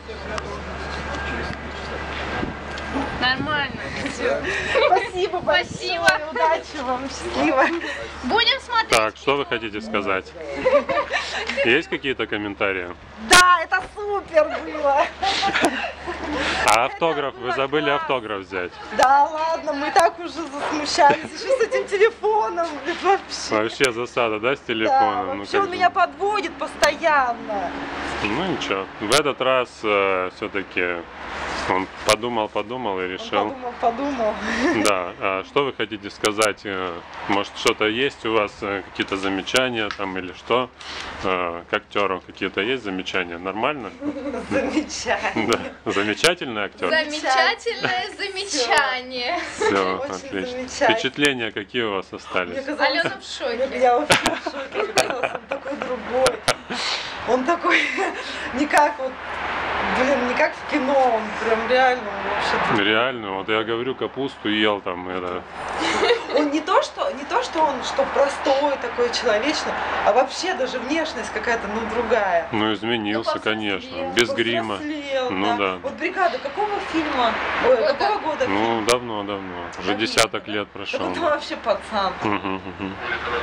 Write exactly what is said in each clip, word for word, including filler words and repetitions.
Нормально. Все. Спасибо большое. Спасибо. Удачи вам. Счастливо. Будем смотреть. Так, что вы хотите сказать? Есть какие-то комментарии? Да, это супер было. А автограф? Вы забыли автограф взять. Да ладно, мы так уже засмущались. Еще с этим телефоном. Вообще. Вообще засада, да, с Да, телефоном? Ну, вообще как он бы- меня подводит постоянно. Ну ничего. В этот раз э, все-таки он подумал, подумал и Он решил. подумал, подумал. Да. А что вы хотите сказать? Э, Может, что-то есть у вас, э, какие-то замечания там или что? Э, К актеру какие-то есть замечания? Нормально? Замечательно. Да. Замечательный актер? Замечательное замечание. Все, Очень отлично. замечательно. Впечатления какие у вас Мне остались? казалось, Алена в шоке. я вообще в шоке. Мне казалось, он такой другой. Он такой, не как вот, блин, не как в кино, он прям реально он вообще другой. Реально, вот я говорю, капусту ел там, это, Он не то, что, не то, что он что простой такой человечный, а вообще даже внешность какая-то, ну, другая. ну изменился, Ну, конечно, повзрослел. без грима. Повзрослел, Ну да. Вот «Бригада» какого фильма? Ой, Года. какого года фильм? Ну, давно, давно, уже Давно, десяток да? лет Да прошел. он вообще пацан. Мгм, мгм.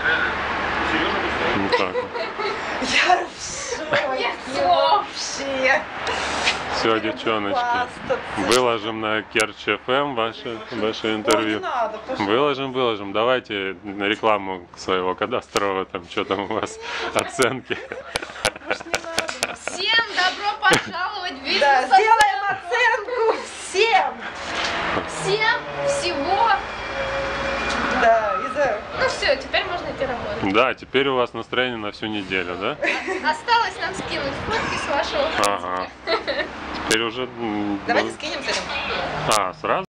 Ну так вот. Я в шоке. Нет Вообще. Все, девчоночки, Хвастаться. выложим на Керчь эф эм ваше, ваше Ой, не интервью. надо, пожалуйста. Выложим, выложим. Давайте на рекламу своего кадастрового, там, что там у вас, оценки. Может, не надо. Всем добро пожаловать в бизнес. Да, сделаем оценку всем. Всем всего. Да, и за... Ну все, теперь можно идти работать. Да, теперь у вас настроение на всю неделю, да? Осталось нам скинуть фотки с вашего. Ага. Теперь уже... м, Давайте ну, скинем с этим. А, сразу?